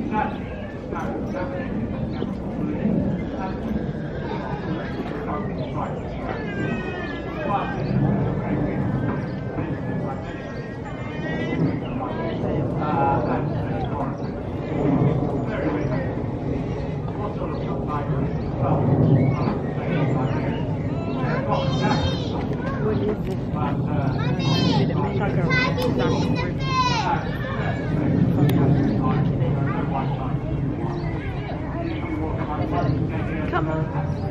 Come on.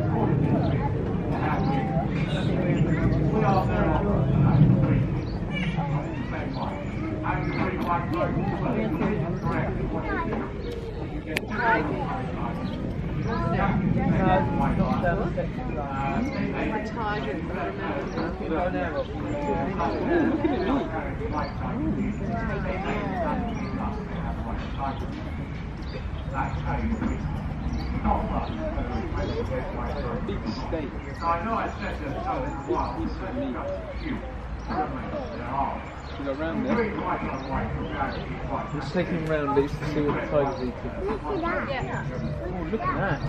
Big steak. I know I said that so in a while. You go round there. Let's take him round these to see what the tiger's eating. Yeah. Oh, look at that.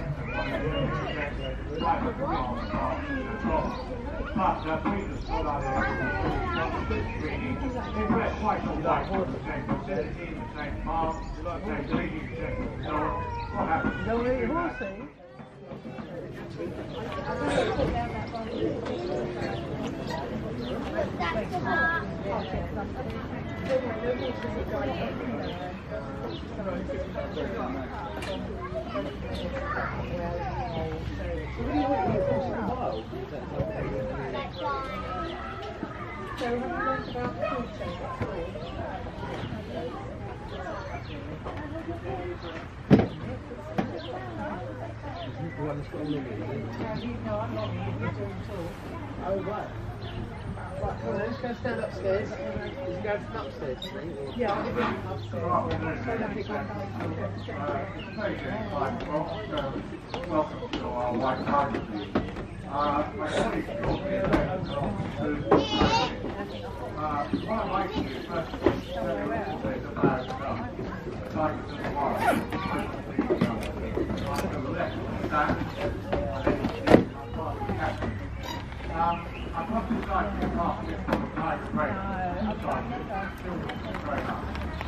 Oh, right. Right, well, let's go stand upstairs. Is he going from upstairs? Yeah, I'll give him upstairs. Welcome to our white tiger view. My colleague talked here one I'd like to do first is tell you a little bit about tigers in the wild. On the left, that, I've got to decide to get past this from the tiger break. Very nice.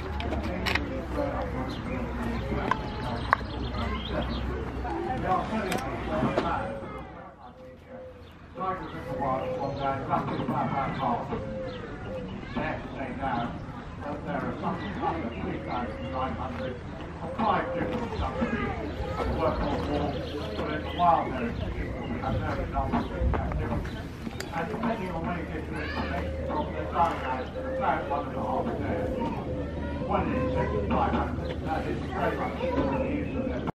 The alternative is on the back. Tigers in the wild one day, roughly about that half. There to say now that there are something under 3,900 or 5 different subspecies of workhorse wolves, but in the wild there is we have no examples of captivity. And depending on when you get to infestation from the designate, about 1.5 days. One in 6,500, that is very much the use of their